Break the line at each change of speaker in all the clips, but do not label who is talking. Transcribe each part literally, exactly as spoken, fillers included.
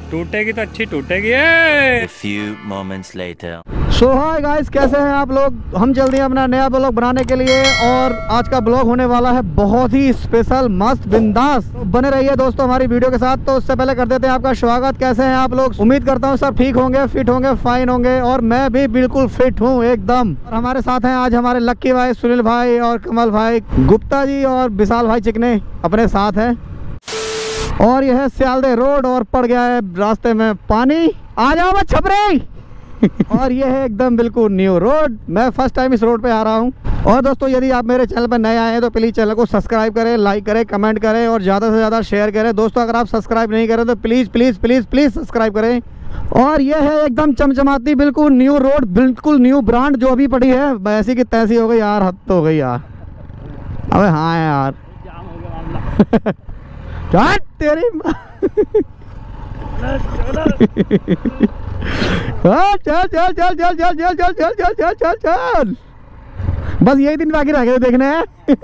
टूटेगी तो अच्छी टूटेगी।
सो hi guys, कैसे हैं आप लोग। हम जल्दी अपना नया ब्लॉग बनाने के लिए, और आज का ब्लॉग होने वाला है बहुत ही स्पेशल, मस्त, बिंदास। तो बने रहिए दोस्तों हमारी वीडियो के साथ। तो उससे पहले कर देते हैं आपका स्वागत। कैसे हैं आप लोग? उम्मीद करता हूँ सब ठीक होंगे, फिट होंगे, फाइन होंगे, और मैं भी बिल्कुल फिट हूँ एकदम। और हमारे साथ हैं आज हमारे लक्की भाई, सुनील भाई और कमल भाई, गुप्ता जी और विशाल भाई चिकने अपने साथ हैं। और यह है सियालदे रोड, और पड़ गया है रास्ते में पानी। आ जाओ मत छपरे। और ये है एकदम बिल्कुल न्यू रोड। मैं फर्स्ट टाइम इस रोड पे आ रहा हूँ। और दोस्तों यदि आप मेरे चैनल पर नए आए हैं तो प्लीज़ चैनल को सब्सक्राइब करें, लाइक करें, कमेंट करें और ज़्यादा से ज़्यादा शेयर करें। दोस्तों अगर आप सब्सक्राइब नहीं करें तो please please please please subscribe करें। और ये है एकदम चमचमाती बिल्कुल न्यू रोड, बिल्कुल न्यू ब्रांड जो अभी पड़ी है, वैसी की तैसी हो गई यार, हद तो हो गई यार। अबे हाँ यार क्या तेरी चल चल चल चल चल चल चल चल चल चल चल चल बस यही दिन बाकी रह गए देखने हैं।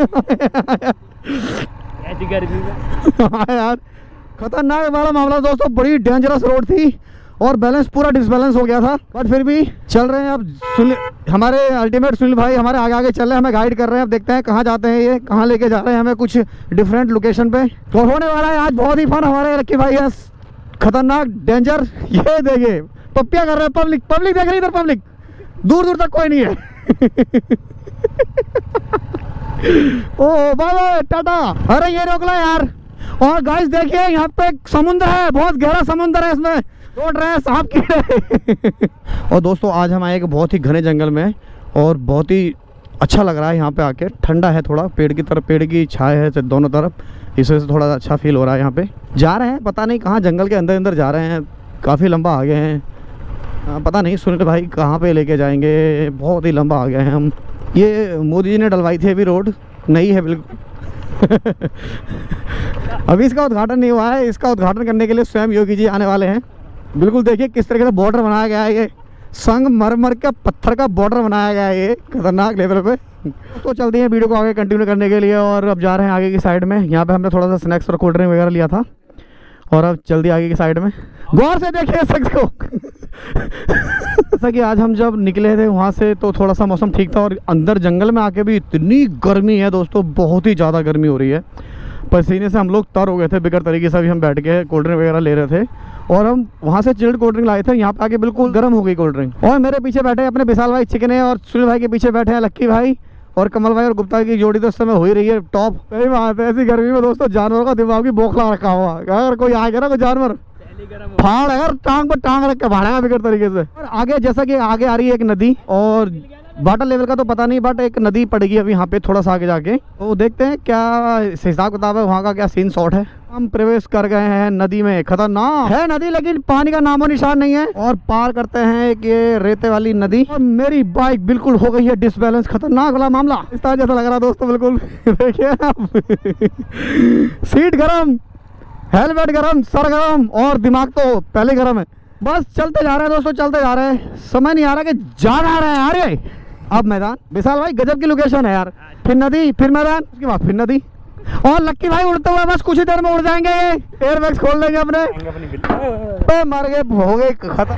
ऐसी गर्मी में
हाँ यार, खतरनाक वाला मामला दोस्तों। बड़ी डेंजरस रोड थी और बैलेंस पूरा डिसबैलेंस हो गया था, बट फिर भी चल रहे हैं। अब सुन, हमारे अल्टीमेट सुनील भाई हमारे आगे आगे चल रहे हैं, हमें गाइड कर रहे हैं। अब देखते हैं कहाँ जाते हैं, ये कहाँ लेके जा रहे हैं हमें, कुछ डिफरेंट लोकेशन पे। तो होने वाला है आज बहुत ही फन। हमारे लक्की भाई है खतरनाक डेंजर। ये देखिए पप्पिया कर रहे हैं, पब्लिक पब्लिक देख रही, इधर पब्लिक दूर दूर तक कोई नहीं है। ओ बाबा टाटा, अरे ये रोक ला यार। और गाइस देखिए यहाँ पे समुद्र है, बहुत गहरा समुद्र है, इसमें रोड रहे हैं सांप कीड़े। और दोस्तों आज हम आए एक बहुत ही घने जंगल में, और बहुत ही अच्छा लग रहा है यहाँ पे आके। ठंडा है थोड़ा, पेड़ की तरफ, पेड़ की छाया है दोनों तरफ, इस वजह से थोड़ा अच्छा फील हो रहा है। यहाँ पे जा रहे हैं, पता नहीं कहाँ, जंगल के अंदर अंदर जा रहे हैं, काफ़ी लंबा आगे हैं। आ, पता नहीं सुनील भाई कहाँ पे लेके जाएंगे, बहुत ही लंबा आ गए हैं हम। ये मोदी जी ने डलवाई थी अभी रोड, नई है बिल्कुल। अभी इसका उद्घाटन नहीं हुआ है, इसका उद्घाटन करने के लिए स्वयं योगी जी आने वाले हैं। बिल्कुल देखिए किस तरीके से बॉर्डर बनाया गया है, ये संगमरमर का पत्थर का बॉर्डर बनाया गया है, ये खतरनाक लेवल पे। तो चलते हैं वीडियो को आगे कंटिन्यू करने के लिए, और अब जा रहे हैं आगे की साइड में। यहाँ पे हमने थोड़ा सा स्नैक्स और कोल्ड ड्रिंक वगैरह लिया था, और अब जल्दी आगे की साइड में। गौर से देखिए शख्स को। जैसा कि आज हम जब निकले थे वहाँ से तो थोड़ा सा मौसम ठीक था, और अंदर जंगल में आके भी इतनी गर्मी है दोस्तों, बहुत ही ज़्यादा गर्मी हो रही है। पसीने से हम लोग तर हो गए थे बेकार तरीके से। अभी हम बैठ के कोल्ड ड्रिंक वगैरह ले रहे थे, और हम वहाँ से चिल्ड कोल्ड ड्रिंक लाए थे। यहाँ पे आके बिल्कुल गर्म हो गई कोल्ड ड्रिंक। और मेरे पीछे बैठे अपने विशाल भाई चिकने, और सुनील भाई के पीछे बैठे हैं लक्की भाई, और कमल भाई और गुप्ता की जोड़ी तो उस समय हो ही रही है टॉप। सही बात है, ऐसी गर्मी में दोस्तों जानवरों का दिमाग भी बौखला रखा हुआ। अगर कोई आ गया ना कोई जानवर, फाड़ अगर टांग पर टांग रख के भाड़ेगा बिगड़ तरीके से। और आगे जैसा कि आगे आ रही है एक नदी, और वाटर लेवल का तो पता नहीं, बट एक नदी पड़ेगी अभी यहाँ पे थोड़ा सा आगे जाके। तो देखते हैं क्या हिसाब किताब है, वहाँ का क्या सीन शॉट है। हम प्रवेश कर गए हैं नदी में। खतरनाक है नदी, लेकिन पानी का नामो निशान नहीं है। और पार करते हैं एक ये रेते वाली नदी, और मेरी बाइक बिल्कुल हो गई है डिसबैलेंस। खतरनाक वाला मामला इस तरह जैसा लग रहा है दोस्तों, बिल्कुल। देखिए आप, सीट गरम, हेलमेट गरम, सर गरम, और दिमाग तो पहले गरम है। बस चलते जा रहे हैं दोस्तों, चलते जा रहे हैं। समझ नहीं आ रहा कि जा रहे हैं यार। ये अब मैदान, विशाल भाई गजब की लोकेशन है यार। फिर नदी, फिर मैदान, उसके बाद फिर नदी, और लक्की भाई उड़ते हुए बस कुछ ही देर में उड़ जाएंगे। ये एयर बैग्स खोल लेंगे अपने, तो मर गए, हो गए खत्म।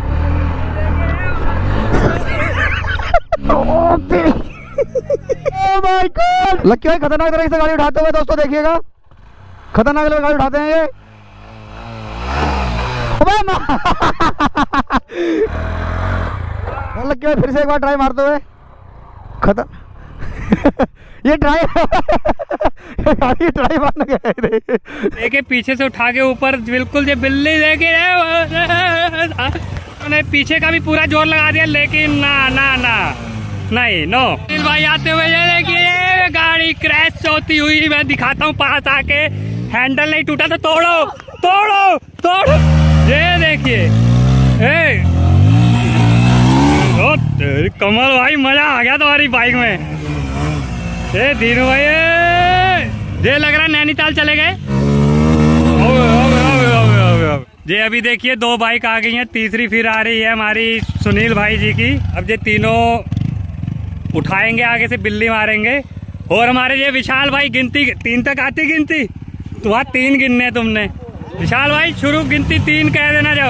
लक्की भाई खतरनाक तरीके से गाड़ी उठाते हुए दोस्तों देखिएगा, खतरनाक गाड़ी उठाते हैं ये। लक्की भाई फिर से एक बार ट्राई मारते हुए खतर ये ट्राई गाड़ी ट्राई मारने गए थे।
देखिए पीछे से उठा के ऊपर, बिल्कुल ये बिल्ली लेके उन्हें पीछे का भी पूरा जोर लगा दिया, लेकिन ना ना ना नहीं नो। भाई आते हुए ये देखिए गाड़ी क्रैश होती हुई मैं दिखाता हूँ पास आके। हैंडल नहीं टूटा तो तोड़ो तोड़ो तोड़ो, ये देखिए। कमल भाई मजा आ गया तुम्हारी बाइक में। ये दीनू भाई ये लग रहा है नैनीताल चले गए। ये अभी देखिए दो बाइक आ गई हैं, तीसरी फिर आ रही है हमारी सुनील भाई जी की। अब ये तीनों उठाएंगे, आगे से बिल्ली मारेंगे। और हमारे ये विशाल भाई गिनती तीन तक आती गिनती, तो वहाँ तीन गिनने तुमने। विशाल भाई शुरू गिनती तीन कह देना जाओ।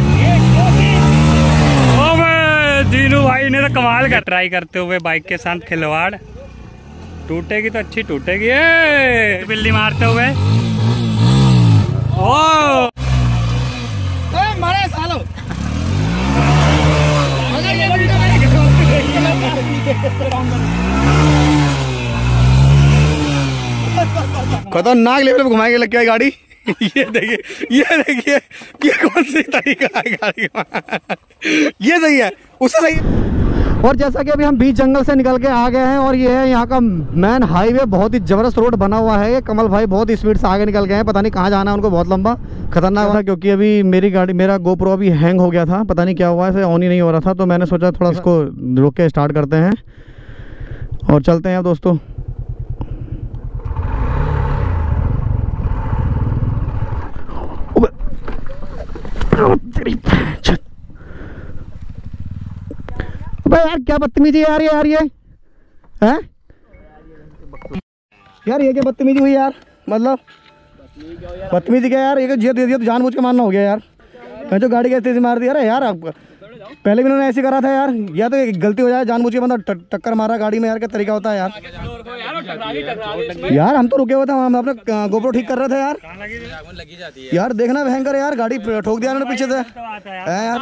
ओ मैं दीनू भाई ने तो कमाल का ट्राई करते हुए बाइक के साथ खिलवाड़। टूटेगी तो अच्छी टूटेगी। ए बिल्ली मारते हुए ओ
मारे सालो। खतरनाक लेवल पे घुमाएंगे लग गया गाड़ी। ये देखिए ये देखिए ये कौन सी तरीका है गाड़ी का। ये सही है उससे सही है। और जैसा कि अभी हम बीच जंगल से निकल के आ गए हैं और ये है यहाँ का मेन हाईवे। बहुत ही जबरदस्त रोड बना हुआ है। ये कमल भाई बहुत स्पीड से आगे निकल गए हैं। पता नहीं कहाँ जाना है उनको, बहुत लंबा खतरनाक था। क्योंकि अभी मेरी गाड़ी मेरा गोप्रो अभी हैंग हो गया था, पता नहीं क्या हुआ है, ऑन ही नहीं हो रहा था। तो मैंने सोचा थोड़ा इसको रोक के स्टार्ट करते हैं और चलते हैं दोस्तों। अबे यार क्या बदतमीजी है यार ये यार ये है यार ये क्या बदतमीजी हुई यार। मतलब बदतमीजी क्या यार, ये जिद दे दिया तो जानबूझ के मारना हो गया यार। मैं जो गाड़ी कैसे मार दी। अरे यार आप पहले भी उन्होंने ऐसे करा था यार। या तो गलती हो जाए जानबूझ के बंदा टक्कर मारा गाड़ी में यार, क्या तरीका होता है यार। यार हम तो रुके हुए थे, हम अपने गोप्रो ठीक कर रहे थे यार। यार देखना भयंकर यार, गाड़ी ठोक दिया उन्होंने पीछे से यार।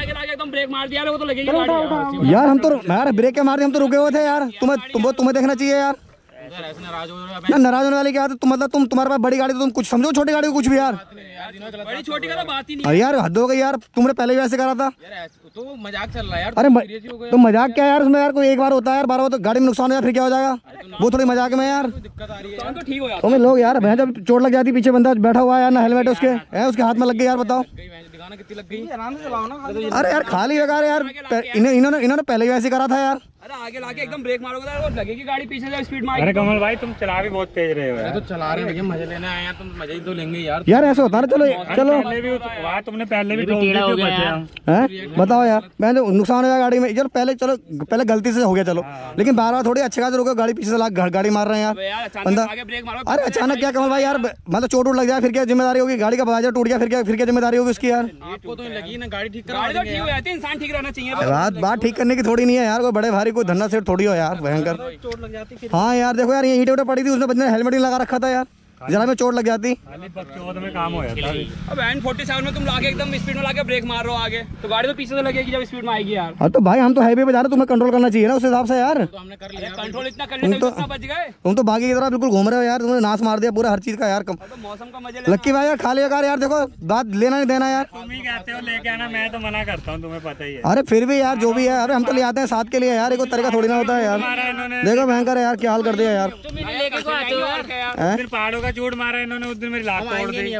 यार हम तो यार ब्रेक के मार दिए, हम तो रुके हुए थे यार। तुम्हें तुम्हें देखना चाहिए यार। ना नाराज होने वाली क्या है। तुम मतलब तुम तुम्हारे पास बड़ी गाड़ी तो तुम कुछ समझो, छोटी गाड़ी को कुछ भी यार।
बड़ी छोटी का तो बात ही नहीं
यार हद हो गई यार, तुमने पहले भी ऐसे करा था।
तो मजाक चल रहा है यार।
अरे तो मजाक क्या यार उसमें यार, कोई एक बार होता है यार, बार बार तो गाड़ी में नुकसान हो जाए फिर क्या हो जाएगा। वो थोड़ी मजाक में यार।
तो ठीक हो
तुम्हें लोग यार भैंस जब चोट लग जाती, पीछे बंदा बैठा हुआ है यार, ना हेलमेट उसके है, उसके हाथ में लग गई यार, बताओ।
कितनी लग गई, आराम से चलाओ ना।
अरे यार खाली बेकार यार, इन्होंने इन्होंने पहले भी ऐसे करा था यार।
अरे आगे लाके एकदम ब्रेक मारोगे तो लगेगी गाड़ी पीछे से स्पीड में।
अरे कमल भाई तुम चला भी बहुत तेज रहे हो यार।
तो चला रहे हैं, मजे लेने आए हैं, तुम मजे ही तो लेंगे यार।
यार ऐसा होता है। चलो चलो
पहले भी वहाँ तुमने पहले भी ठोक दी थी बच्चे हैं,
बताओ यार। मैं जो नुकसान हो गया गाड़ी में, चलो पहले चलो पहले गलती से हो गया चलो, लेकिन बार बार थोड़ी अच्छे खासे रुको, गाड़ी पीछे से लाख गाड़ी मार रहे हैं यार बंदा। अरे अचानक क्या कमल भाई यार, मतलब चोट वोट लग जाए फिर क्या जिम्मेदारी होगी। गाड़ी का बाजार टूट गया फिर क्या, फिर क्या जिम्मेदारी होगी उसकी यार।
आपको तो लगी ना गाड़ी ठीक करा देंगे यार। इंसान ठीक रहना चाहिए।
बात बात ठीक करने की थोड़ी नहीं है यार, कोई बड़े भारी कोई धन्ना सेठ थोड़ी हो यार भयंकर।
चोट लग जाती फिर।
हाँ यार देखो यार, ये ईंट पड़ी थी, उसने बंदे ने हेलमेट नहीं लगा रखा था यार, जरा में चोट लग जाती।
में काम हो जाता।
अब एन फोर्टी सेवन में तुम लाके एकदम स्पीड में लाके ब्रेक मार रहे हो आगे, तो गाड़ी तो पीछे से लगेगी जब स्पीड में आएगी यार।
हाँ तो भाई हम तो हाईवे पे जा रहे, तुम्हें कंट्रोल करना चाहिए ना उस हिसाब से यार।
तो हमने कर लिया कंट्रोल, इतना कर लिया तो बच गए।
तुम तो बाकी की तरह बिल्कुल घूम रहे हो यार, तुमने नाश मार दिया पूरा हर चीज का यार।
मौसम का मजे
लक्की भाई यार खाली बेकार यार, देखो बात लेना नहीं देना यार।
तुम ही कहते हो लेके आना, मैं तो मना करता हूँ, तुम्हें पता ही है।
अरे फिर भी यार जो भी है, अरे हम तो ले आते हैं साथ के लिए यार, एक तरीका थोड़ी ना होता है यार। देखो भयंकर है यार, क्या हाल कर दिया यार।
पहाड़ों का चूड़ मारा इन्होंने उस दिन, मेरी लात तोड़ दी।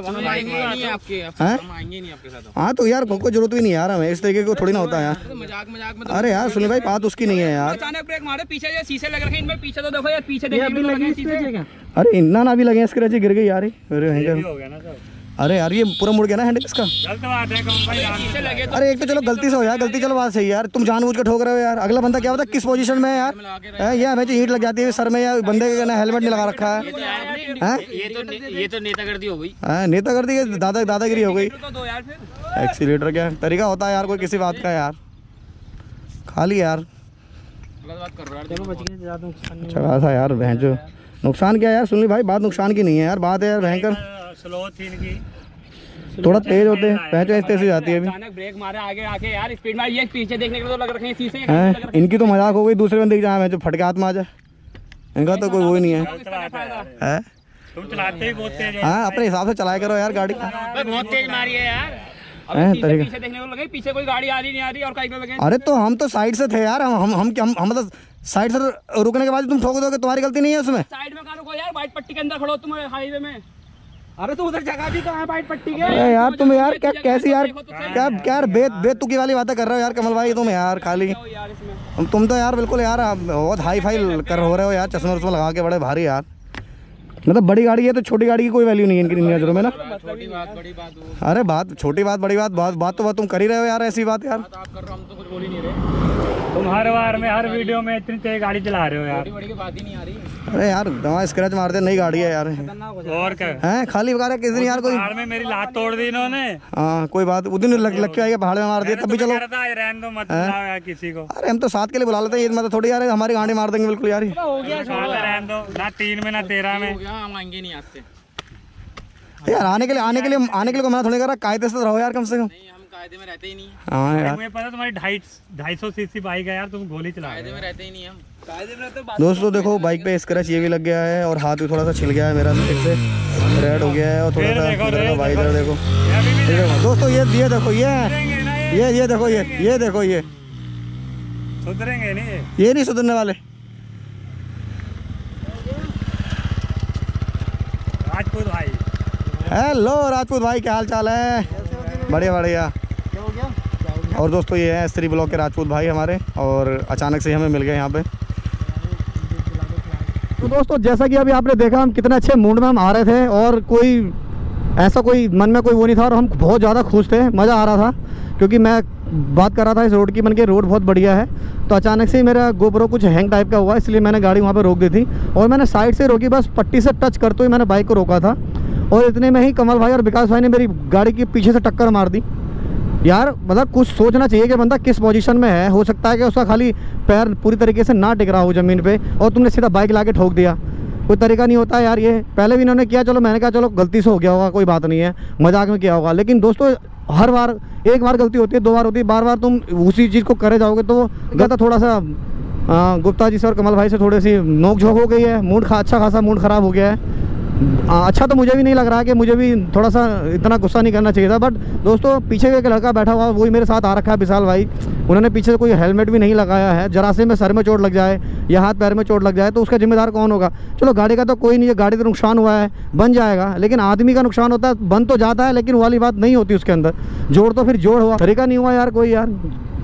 हाँ तो यार कोई जरूरत भी नहीं यार, हमें इस तरीके को थोड़ी ना होता है यार।
मजाक मजाक में।
अरे यार सुनिए भाई बात उसकी नहीं है यार।
अचानक ब्रेक मारे, पीछे ये शीशे लग रखे हैं इनमें, पीछे तो देखो यार, पीछे देखिए।
अरे इन्ना ना भी लगे स्क्रैच गिर गई यार। अरे
हो गया ना सब।
अरे यार ये पूरा मुड़ गया ना हैंडल इसका।
गलत बात है कमल भाई,
पीछे लगे तो।
अरे एक तो चलो गलती से हो यार, गलती चलो बात सही यार, तुम जानबूझ के ठोक रहे हो यार। अगला बंदा क्या होता है किस पोजीशन में है यार, है ये हमें ईंट लग जाती है सर में, या बंदे के हेलमेट नहीं लगा रखा है।
ये तो ये तो नेतागिरी हो गई।
हाँ नेतागिरी है, दादा दादागिरी हो गई।
तो दो यार फिर
एक्सीलेटर क्या तरीका होता है यार कोई किसी बात का यार, खाली यार।
गलत बात कर रहा है। चलो बच गए, ज्यादा नुकसान नहीं।
अच्छा खासा यार बहन जो नुकसान क्या यार, सुन ली भाई बात नुकसान की नहीं है यार, बात है यार भयंकर
स्लो थी इनकी,
थोड़ा तेज होते हैं पहचो ऐसे ऐसे जाती है अभी।
अचानक ब्रेक मारे आगे आके यार स्पीड में, ये पीछे देखने के लिए तो लग रखे हैं शीशे
हैं। इनकी तो मजाक हो गई, दूसरे बंदे की जहाँ मैं जो फटके हाथ में आ जाए, इनका तो कोई वो ही नहीं है। है
तुम चलाते ही बहुत तेज हो।
हाँ अपने हिसाब से चलाया करो यार गाड़ी।
बहुत तेज मारी है यार।
हैं
पीछे
तरीका।
पीछे देखने को लगे, पीछे कोई गाड़ी आ रही नहीं आ रही और कहीं पे लगे।
अरे तो हम तो साइड से थे यार, हम हम हम हम हम मतलब साइड से रुकने के बाद तुम ठोक दोगे, तुम्हारी गलती नहीं है उसमें।
साइड में कहाँ रुको यार, वाइट पट्टी के अंदर खड़ो तुम हाईवे में। अरे तो उधर जगह भी कहाँ है वाइट पट्टी के।
अरे यार तुम यार क्या कैसी यार क्या क्या यार बेत बेतुकी वाली बातें कर रहे हो यार कमल भाई तुम यार खाली।
यार इसमें
तुम तो यार बिल्कुल यार बहुत हाई फाई कर हो रहे हो यार, चश्मे वश्मे लगा के बड़े भारी यार। मतलब बड़ी गाड़ी है तो छोटी गाड़ी की कोई वैल्यू नहीं है इनकी नजरों में ना।
छोटी बात बड़ी बात हो।
अरे बात छोटी बात बड़ी बात बात बात तो बात तुम कर ही रहे हो यार, ऐसी बात यार।
आप कर रहे हो, हम तो कुछ बोल ही नहीं रहे।
तुम हर बार में हर वीडियो में इतनी तेज गाड़ी चला रहे हो यार।
बड़ी बड़ी की बात ही नहीं आ रही।
अरे यार दवा स्क्रैच मारते, नई गाड़ी है यार।
और क्या
हैं खाली बता रहे किस दिन यार कोई
पहाड़ में मेरी लात तोड़ दी इन्होंने।
हाँ कोई बात, उस दिन लग, लग के आएगा पहाड़ में मार दिया तब भी चलो।
रहने दो मत लाओ यार किसी को।
अरे हम तो साथ के लिए बुला लेते हैं, ये मतलब थोड़ी यार हमारी गाड़ी मार देंगे बिल्कुल यार।
हो गया
रहने दो ना, तीन में ना तेरह में।
हम आएंगे नहीं आते
यार आने के लिए आने के लिए आने के लिए मैं थोड़ी कह रहा, कायदे से रहो यार कम से कम।
नहीं, हम कायदे में रहते ही नहीं।
हाँ यार
तुम्हें पता तुम्हारी ढाई ढाई सौ सीसी बाइक है यार, तुम गोली चला
कायदे में रहते ही नहीं हम। कायदे में रहते
दोस्तों देखो बाइक पे स्क्रैच ये भी लग गया है और हाथ भी थोड़ा सा छिल गया है मेरा, एक से रेड हो गया है और थोड़ा सा इधर का भाई इधर देखो। देखो दोस्तों ये ये देखो ये ये ये देखो ये ये देखो ये
सुधरेंगे नहीं ये
ये नहीं सुधरने वाले।
राजपूत भाई,
हेलो राजपूत भाई, क्या हाल चाल है? बढ़िया बढ़िया। और दोस्तों ये है स्त्री ब्लॉक के राजपूत भाई हमारे, और अचानक से हमें मिल गए यहाँ पे। तो दोस्तों जैसा कि अभी आपने देखा हम कितने अच्छे मूड में हम आ रहे थे और कोई ऐसा कोई मन में कोई वो नहीं था और हम बहुत ज़्यादा खुश थे, मज़ा आ रहा था क्योंकि मैं बात कर रहा था इस रोड की, बन के रोड बहुत बढ़िया है। तो अचानक से मेरा गोप्रो कुछ हैंग टाइप का हुआ, इसलिए मैंने गाड़ी वहाँ पे रोक दी थी और मैंने साइड से रोकी, बस पट्टी से टच करते हुए मैंने बाइक को रोका था और इतने में ही कमल भाई और विकास भाई ने मेरी गाड़ी की पीछे से टक्कर मार दी। यार मतलब कुछ सोचना चाहिए कि बंदा किस पोजीशन में है, हो सकता है कि उसका खाली पैर पूरी तरीके से ना टिक रहा हो ज़मीन पे और तुमने सीधा बाइक ला के ठोक दिया। कोई तरीका नहीं होता यार ये। पहले भी इन्होंने किया, चलो मैंने कहा चलो गलती से हो गया होगा, कोई बात नहीं है, मजाक में किया होगा। लेकिन दोस्तों हर बार एक बार गलती होती है, दो बार होती है, बार बार तुम उसी चीज़ को करे जाओगे तो गलत। थोड़ा सा आ, गुप्ता जी से और कमल भाई से थोड़ी सी नोक झोंक हो गई है, मूड खा अच्छा खासा मूड ख़राब हो गया है। आ, अच्छा तो मुझे भी नहीं लग रहा है कि मुझे भी थोड़ा सा इतना गुस्सा नहीं करना चाहिए था। बट दोस्तों पीछे एक लड़का बैठा हुआ वही मेरे साथ आ रखा है, विशाल भाई, उन्होंने पीछे से कोई हेलमेट भी नहीं लगाया है। जरा से में सर में चोट लग जाए या हाथ पैर में चोट लग जाए तो उसका जिम्मेदार कौन होगा? चलो गाड़ी का तो कोई नहीं है, गाड़ी तो नुकसान हुआ है, बन जाएगा, लेकिन आदमी का नुकसान होता है, बन तो जाता है लेकिन वो वाली बात नहीं होती उसके अंदर। जोड़ तो फिर जोड़ हुआ, तरीका नहीं हुआ यार कोई यार।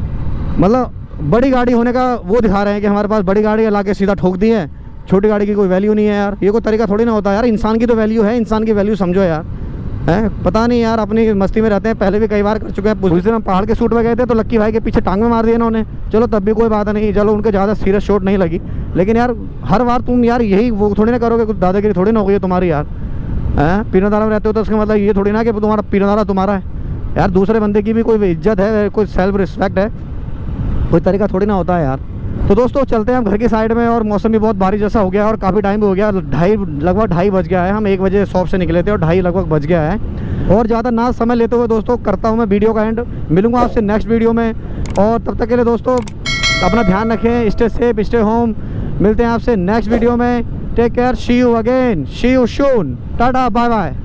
मतलब बड़ी गाड़ी होने का वो दिखा रहे हैं कि हमारे पास बड़ी गाड़ी ला के सीधा ठोक दी है, छोटी गाड़ी की कोई वैल्यू नहीं है यार। ये कोई तरीका थोड़ी ना होता है यार, इंसान की तो वैल्यू है, इंसान की वैल्यू समझो यार। है पता नहीं यार, अपनी मस्ती में रहते हैं, पहले भी कई बार कर चुके हैं। उस दिन हम पहाड़ के शूट में गए थे तो लक्की भाई के पीछे टांग में मार दिया इन्होंने, चलो तब भी कोई बात नहीं, चलो उनके ज़्यादा सीरियस चोट नहीं लगी। लेकिन यार हर बार तुम यार यही वो थोड़ी ना करोगे, कुछ दादागिरी थोड़ी ना हो गई है तुम्हारी यार। है पीनाधारा में रहते हो तो उसका मतलब ये थोड़ी ना कि तुम्हारा पीनाधारा तुम्हारा है यार। दूसरे बंदे की भी कोई इज्जत है, कोई सेल्फ रिस्पेक्ट है, कोई तरीका थोड़ी ना होता है यार। तो दोस्तों चलते हैं हम घर की साइड में, और मौसम भी बहुत बारिश जैसा हो गया और काफ़ी टाइम भी हो गया, ढाई लगभग ढाई बज गया है। हम एक बजे शॉप से निकले थे और ढाई लगभग बज गया है। और ज़्यादा ना समय लेते हुए दोस्तों करता हूँ मैं वीडियो का एंड। मिलूंगा आपसे नेक्स्ट वीडियो में, और तब तक के लिए दोस्तों अपना ध्यान रखें, स्टे सेफ, स्टे होम। मिलते हैं आपसे नेक्स्ट वीडियो में। Take care, see you again, see you soon, tata bye bye.